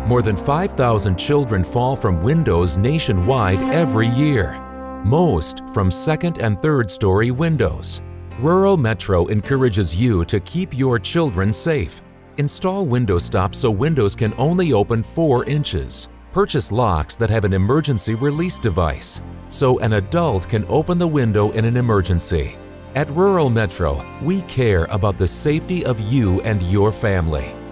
More than 5,000 children fall from windows nationwide every year, most from second and third story windows. Rural Metro encourages you to keep your children safe. Install window stops so windows can only open 4 inches. Purchase locks that have an emergency release device, so an adult can open the window in an emergency. At Rural Metro, we care about the safety of you and your family.